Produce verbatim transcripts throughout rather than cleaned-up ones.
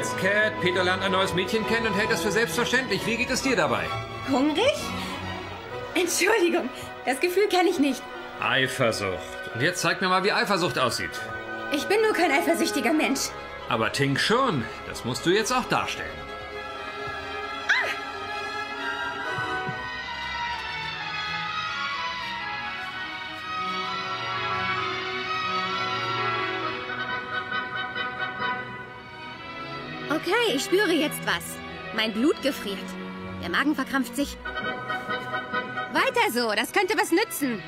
jetzt, Cat. Peter lernt ein neues Mädchen kennen und hält das für selbstverständlich. Wie geht es dir dabei? Hungrig? Entschuldigung, das Gefühl kenne ich nicht. Eifersucht. Und jetzt zeig mir mal, wie Eifersucht aussieht. Ich bin nur kein eifersüchtiger Mensch. Aber Tink schon. Das musst du jetzt auch darstellen. Okay, ich spüre jetzt was. Mein Blut gefriert. Der Magen verkrampft sich. Weiter so, das könnte was nützen.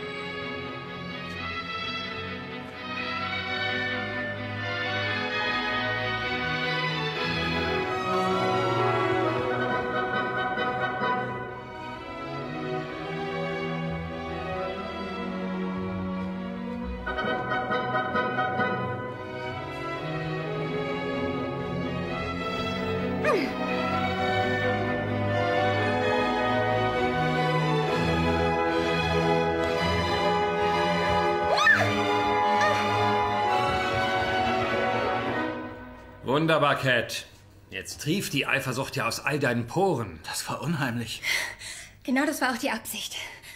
Wunderbar, Cat. Jetzt trieft die Eifersucht ja aus all deinen Poren. Das war unheimlich. Genau das war auch die Absicht.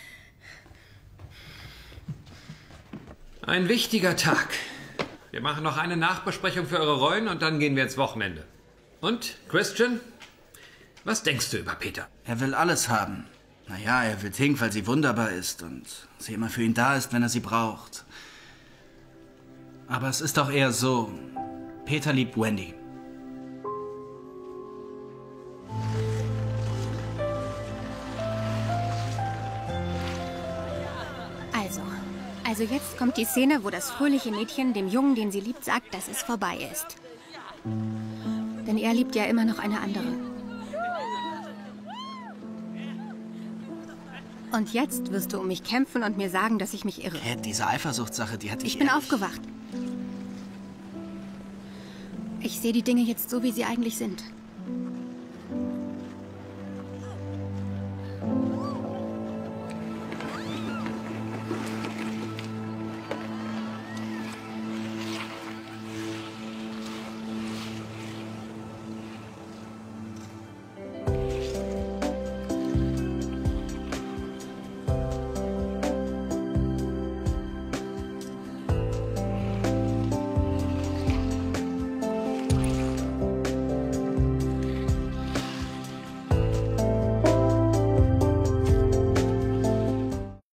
Ein wichtiger Tag. Wir machen noch eine Nachbesprechung für eure Rollen und dann gehen wir ins Wochenende. Und, Christian, was denkst du über Peter? Er will alles haben. Naja, er will Tink, weil sie wunderbar ist und sie immer für ihn da ist, wenn er sie braucht. Aber es ist doch eher so, Peter liebt Wendy. Also, also jetzt kommt die Szene, wo das fröhliche Mädchen dem Jungen, den sie liebt, sagt, dass es vorbei ist. Denn er liebt ja immer noch eine andere. Und jetzt wirst du um mich kämpfen und mir sagen, dass ich mich irre. Cat, diese Eifersuchtssache, die hat dich Ich bin ehrlich... aufgewacht. Ich sehe die Dinge jetzt so, wie sie eigentlich sind.